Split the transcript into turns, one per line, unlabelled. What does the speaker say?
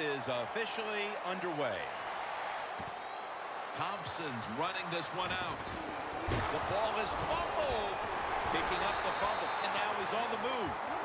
is officially underway.
Thompson's running this one out. The ball is fumbled. Picking up the fumble, and now he's on the move.